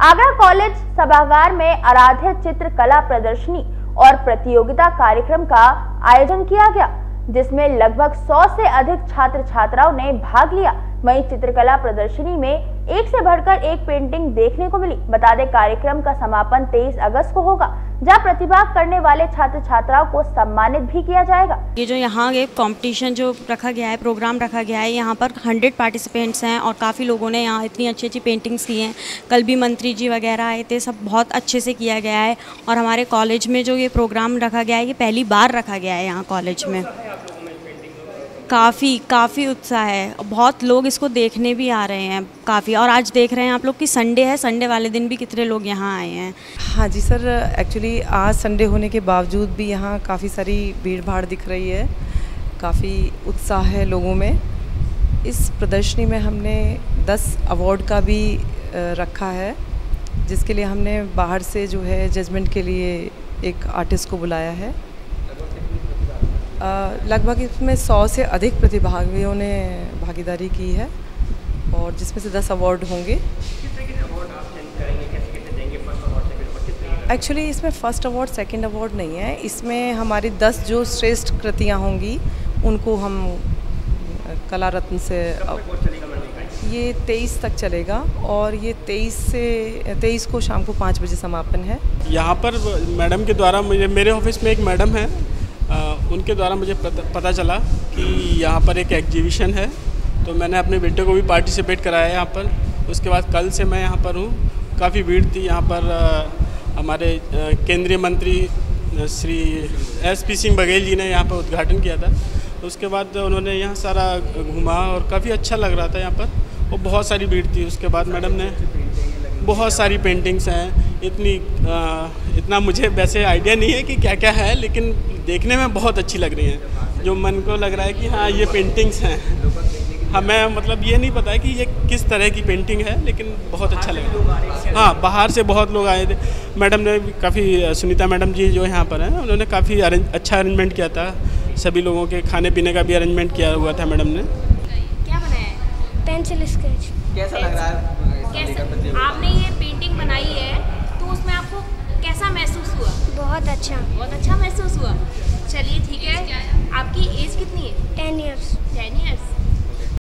Agra college सभागार में आराध्य चित्रकला प्रदर्शनी और प्रतियोगिता कार्यक्रम का आयोजन किया गया, जिसमें लगभग 100 से अधिक छात्र छात्राओं ने भाग लिया। वहीं चित्रकला प्रदर्शनी में एक से बढ़कर एक पेंटिंग देखने को मिली। बता दें, कार्यक्रम का समापन 23 अगस्त को होगा, जहां प्रतिभाग करने वाले छात्र छात्राओं को सम्मानित भी किया जाएगा। ये जो यहाँ एक कंपटीशन जो रखा गया है, प्रोग्राम रखा गया है, यहाँ पर 100 पार्टिसिपेंट्स हैं और काफ़ी लोगों ने यहाँ इतनी अच्छी अच्छी पेंटिंग्स की हैं। कल भी मंत्री जी वगैरह आए थे, सब बहुत अच्छे से किया गया है। और हमारे कॉलेज में जो ये प्रोग्राम रखा गया है, ये पहली बार रखा गया है यहाँ कॉलेज में। काफ़ी उत्साह है, बहुत लोग इसको देखने भी आ रहे हैं काफ़ी। और आज देख रहे हैं आप लोग कि संडे है, संडे वाले दिन भी कितने लोग यहाँ आए हैं। हाँ जी सर, एक्चुअली आज संडे होने के बावजूद भी यहाँ काफ़ी सारी भीड़ भाड़ दिख रही है, काफ़ी उत्साह है लोगों में। इस प्रदर्शनी में हमने 10 अवार्ड का भी रखा है, जिसके लिए हमने बाहर से जो है जजमेंट के लिए एक आर्टिस्ट को बुलाया है। लगभग इसमें 100 से अधिक प्रतिभागियों ने भागीदारी की है और जिसमें से 10 अवार्ड होंगे। एक्चुअली इसमें फर्स्ट अवार्ड सेकंड अवार्ड नहीं है, इसमें हमारी 10 जो श्रेष्ठ कृतियाँ होंगी उनको हम कला रत्न से, ये 23 तक चलेगा और ये 23 को शाम को 5 बजे समापन है। यहाँ पर मैडम के द्वारा मेरे ऑफिस में एक मैडम है, उनके द्वारा मुझे पता चला कि यहाँ पर एक एग्जीबिशन है, तो मैंने अपने बेटे को भी पार्टिसिपेट कराया यहाँ पर। उसके बाद कल से मैं यहाँ पर हूँ। काफ़ी भीड़ थी यहाँ पर। हमारे केंद्रीय मंत्री श्री SP सिंह बघेल जी ने यहाँ पर उद्घाटन किया था। उसके बाद उन्होंने यहाँ सारा घुमा और काफ़ी अच्छा लग रहा था यहाँ पर, और बहुत सारी भीड़ थी। उसके बाद मैडम ने बहुत सारी पेंटिंग्स हैं, इतना मुझे वैसे आइडिया नहीं है कि क्या क्या है, लेकिन देखने में बहुत अच्छी लग रही हैं, जो मन को लग रहा है कि हाँ ये पेंटिंग्स हैं। हमें मतलब ये नहीं पता है कि ये किस तरह की पेंटिंग है, लेकिन बहुत अच्छा लग रहा है। हाँ, बाहर से बहुत लोग आए थे। मैडम ने काफ़ी, सुनीता मैडम जी जो यहाँ पर हैं, उन्होंने काफ़ी अच्छा अरेंजमेंट किया था। सभी लोगों के खाने पीने का भी अरेंजमेंट किया हुआ था मैडम ने। क्या बनाया है? Pencil sketch. कैसा लग रहा है? आपने ये पेंटिंग बनाई है, तो उसमें आपको कैसा महसूस हुआ? बहुत अच्छा महसूस हुआ। चलिए ठीक है, आपकी एज कितनी है? 10 इयर्स। 10 इयर्स।